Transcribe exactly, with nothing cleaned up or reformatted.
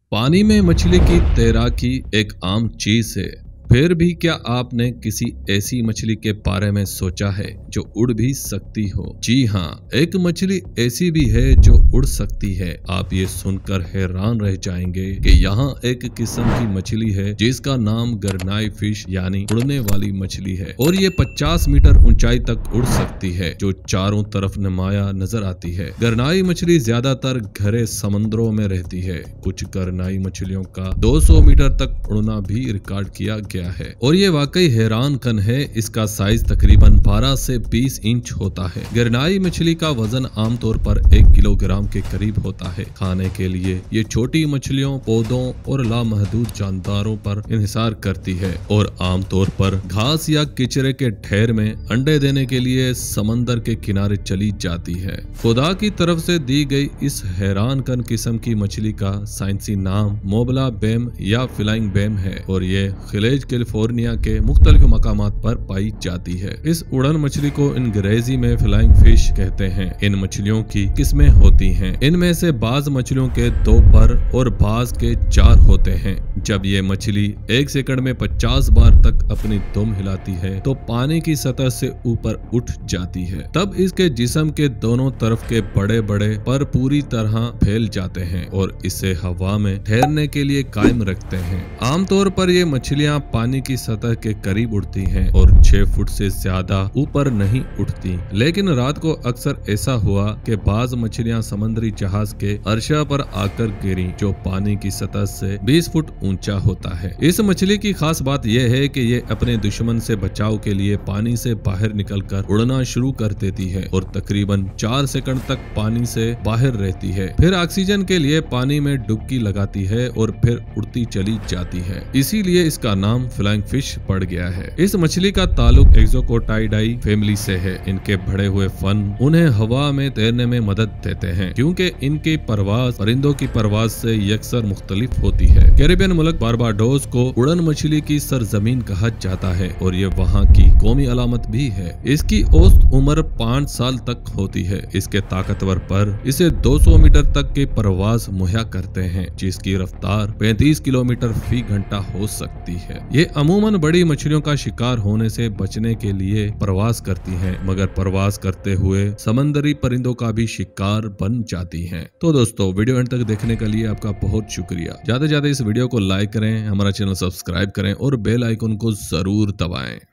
पानी में मछली की तैराकी एक आम चीज है। फिर भी क्या आपने किसी ऐसी मछली के बारे में सोचा है जो उड़ भी सकती हो? जी हाँ, एक मछली ऐसी भी है जो उड़ सकती है। आप ये सुनकर हैरान रह जाएंगे कि यहाँ एक किस्म की मछली है जिसका नाम गरनाई फिश यानी उड़ने वाली मछली है और ये पचास मीटर ऊंचाई तक उड़ सकती है जो चारों तरफ नुमाया नजर आती है। गरनाई मछली ज्यादातर गहरे समुद्रों में रहती है। कुछ गरनाई मछलियों का दो सौ मीटर तक उड़ना भी रिकॉर्ड किया गया है और ये वाकई हैरान कन है। इसका साइज तकरीबन बारह से बीस इंच होता है। गरनाई मछली का वजन आमतौर पर एक किलोग्राम के करीब होता है। खाने के लिए ये छोटी मछलियों, पौधों और लामहदूद जानदारों पर इंहिसार करती है और आमतौर पर घास या किचरे के ढेर में अंडे देने के लिए समंदर के किनारे चली जाती है। खुदा की तरफ से दी गई इस हैरान कन किस्म की मछली का साइंसी नाम मोबला बेम या फ्लाइंग बेम है और ये खिलेज कैलिफोर्निया के मुख्तलिफ मकामात पर पाई जाती है। इस उड़न मछली को अंग्रेजी में फ्लाइंग फिश कहते हैं। इन मछलियों की किस्में होती हैं। इनमें से बाज मछलियों के दो पर और बाज के चार होते हैं। जब ये मछली एक सेकंड में पचास बार तक अपनी दुम हिलाती है तो पानी की सतह से ऊपर उठ जाती है। तब इसके जिस्म के दोनों तरफ के बड़े बड़े पर पूरी तरह फैल जाते हैं और इसे हवा में ठहरने के लिए कायम रखते हैं। आमतौर पर ये मछलियां पानी की सतह के करीब उड़ती हैं और छह फुट से ज्यादा ऊपर नहीं उठती। लेकिन रात को अक्सर ऐसा हुआ कि बाज मछलियां समुद्री जहाज के अर्शा पर आकर गिरी जो पानी की सतह से बीस फुट ऊंचा होता है। इस मछली की खास बात यह है कि ये अपने दुश्मन से बचाव के लिए पानी से बाहर निकलकर उड़ना शुरू कर देती है और तकरीबन चार सेकंड तक पानी से बाहर रहती है। फिर ऑक्सीजन के लिए पानी में डुबकी लगाती है और फिर उड़ती चली जाती है। इसीलिए इसका नाम फ्लाइंग फिश पड़ गया है। इस मछली का ताल्लुक एक्सोकोटाइडाई फैमिली से है। इनके बढ़े हुए फन उन्हें हवा में तैरने में मदद देते हैं क्योंकि इनकी परवाज परिंदों की परवाज से यकसर मुख्तलिफ होती है। कैरिबियन मुल्क बारबाडोस को उड़न मछली की सरजमीन कहा जाता है और ये वहाँ की कौमी अलामत भी है। इसकी औसत उम्र पाँच साल तक होती है। इसके ताकतवर पर इसे दो सौ मीटर तक की परवाज मुहैया करते हैं जिसकी रफ्तार पैंतीस किलोमीटर फी घंटा हो सकती है। ये अमूमन बड़ी मछलियों का शिकार होने से बचने के लिए प्रवास करती हैं, मगर प्रवास करते हुए समंदरी परिंदों का भी शिकार बन जाती हैं। तो दोस्तों, वीडियो एंड तक देखने के लिए आपका बहुत शुक्रिया। ज्यादा से ज्यादा इस वीडियो को लाइक करें, हमारा चैनल सब्सक्राइब करें और बेल आइकन को जरूर दबाएं।